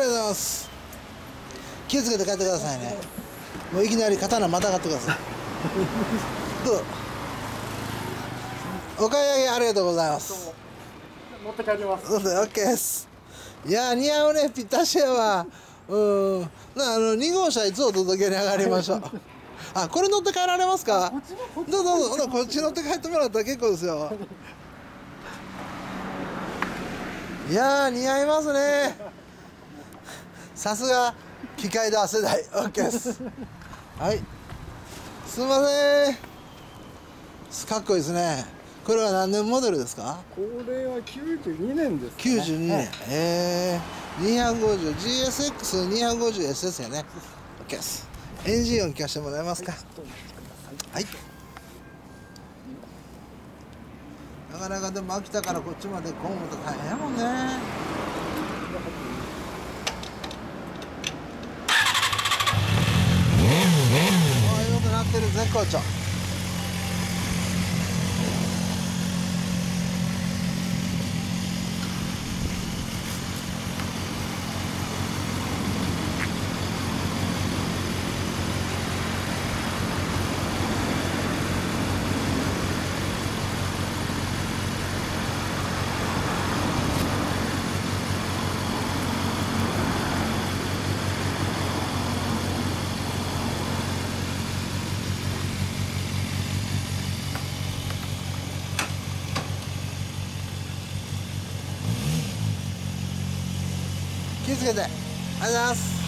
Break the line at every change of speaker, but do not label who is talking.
りがとうございます。気をつけて帰ってくださいね。もういきなり刀またがってください。どうぞ。お買い上げありがとうございます。
持って帰ります。
そうです、オッケーです。いや似合うね、ぴったしやわ。2号車いつお届けに上がりましょう。あ、これ乗って帰られますか。どうぞどうぞ、こっち乗って帰ってもらったら結構ですよ。いや似合いますね。さすが機械だ世代。オッケーです。はい、すいません。かっこいいですね。これは何年モデルですか。
これは92年です、ね。
92年。250 GSX250S やね。オッケーです。エンジン音聞かせてもらえますか。はい。なかなかでも秋田からこっちまで混むと大変やもんね。ああ、よくなってる、絶好調。気をつけて。ありがとうございます。